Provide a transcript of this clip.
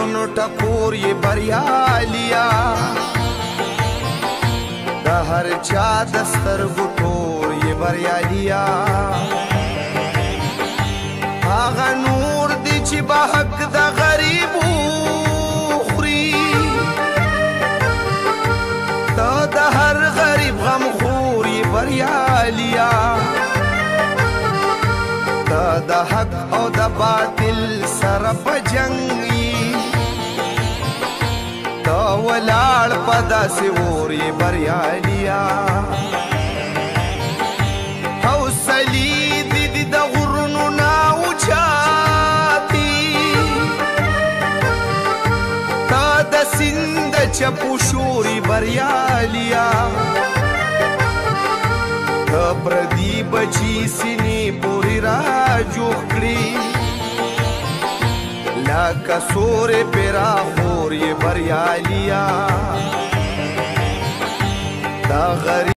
زړونو ټکور یې بریالیا د هر چا د سترګو تور یې بریالیا هغه نور دی چې به حق د غریبو خوري ته د هر غریب غم خور یې بریالیا ته د حق او د باطل سره په جنګ یې ته ولاړ په داسې اور یې بریالیا حوصلې دې د غرونو نه اوچاتې ته د سیند د چپو شور یې بریالیا ته پردي بچي سینې پورې را جوړ کړي لکه سورې پیرا خور یې بریالیا دا غریب